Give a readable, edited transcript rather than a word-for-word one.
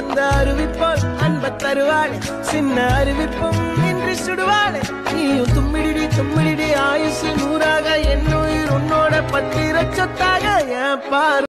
அந்த அறிவிப்போல் அன்ப தருவாளே சின்ன அறிவிப்பும் இன்றி சுடுவாளே நீயும் தும்மிடி தும்மிடி ஆயுசு 100ஆக என் உயிர் உன்னோட 10 சொத்தாக என் பார்